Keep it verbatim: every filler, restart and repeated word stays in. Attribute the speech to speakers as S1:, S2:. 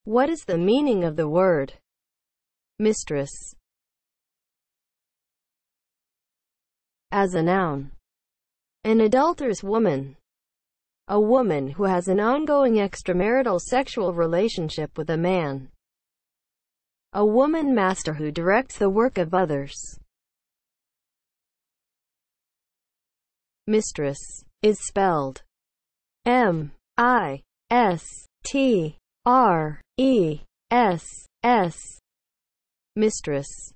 S1: What is the meaning of the word mistress as a noun? An adulterous woman. A woman who has an ongoing extramarital sexual relationship with a man. A woman master who directs the work of others. Mistress is spelled M I S T R E S S. Mistress.